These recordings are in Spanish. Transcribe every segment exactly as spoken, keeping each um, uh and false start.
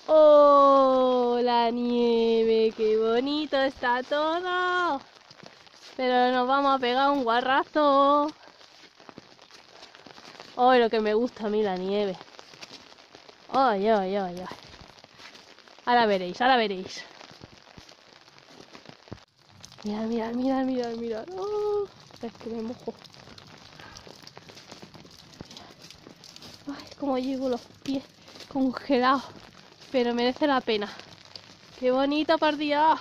¡Oh, la nieve! ¡Qué bonito está todo! Pero nos vamos a pegar un guarrazo. ¡Oh, lo que me gusta a mí la nieve! ¡Ay, ay, ay, ay! Ahora veréis, ahora veréis. Mirad, mirad, mirad, mirad, mirad. ¡Oh! Es que me mojo. ¡Ay, cómo llevo los pies congelados! Pero merece la pena. ¡Qué bonito por Dios!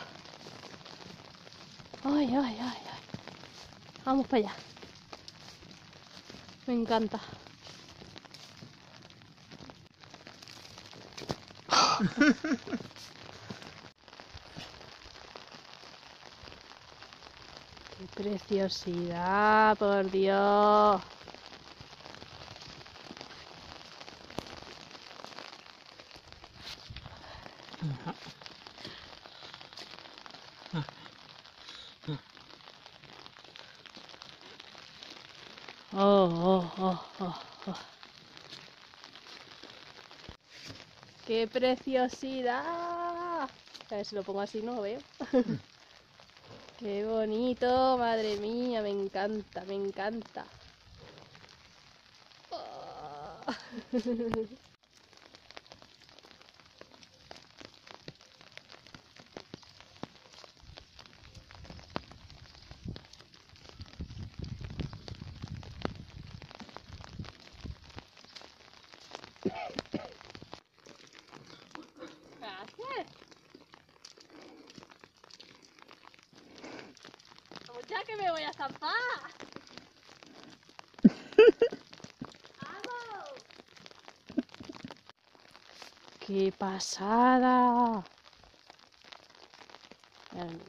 ¡Ay, ay, ay, ay! Vamos para allá. Me encanta. ¡Qué preciosidad, por Dios! Oh, oh, oh, oh, oh. ¡Qué preciosidad! A ver si lo pongo así, no lo veo. ¡Qué bonito! Madre mía, me encanta, me encanta. Oh. ¿Qué haces? Vamos ya que me voy a zampar. ¡Vamos! ¡Qué pasada! Mira, mira.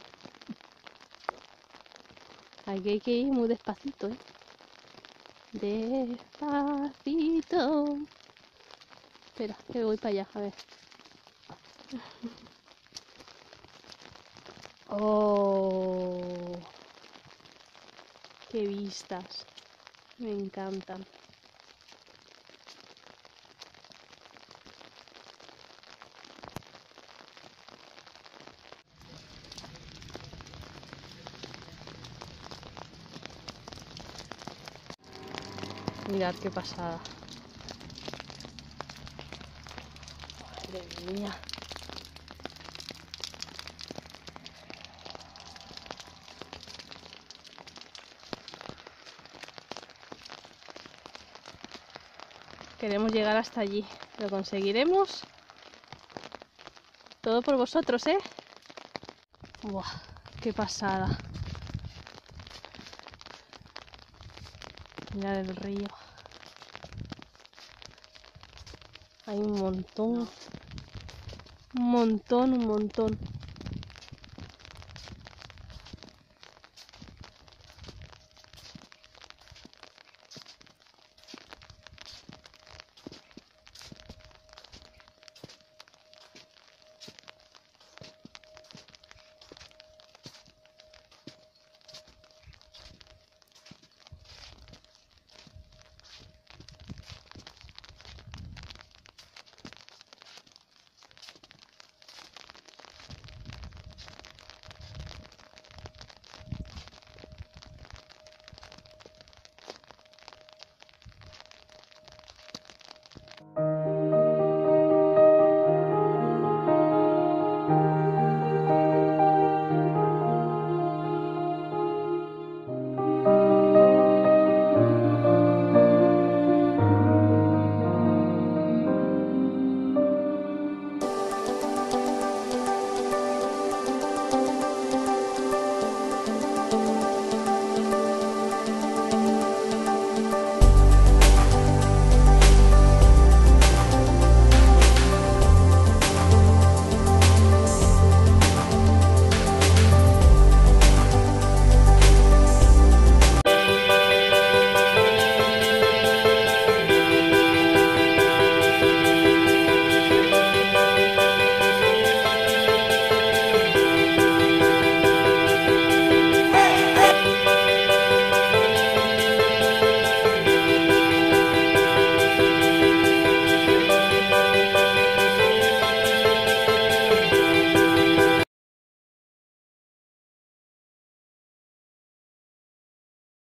Aquí hay que ir muy despacito, ¿eh? Despacito. Espera, que voy para allá, a ver. ¡Oh! ¡Qué vistas! Me encantan. Mirad qué pasada. Madre mía. Queremos llegar hasta allí. ¿Lo conseguiremos? Todo por vosotros, ¿eh? ¡Buah! ¡Qué pasada! Mirad el río. Hay un montón. Un montón, un montón.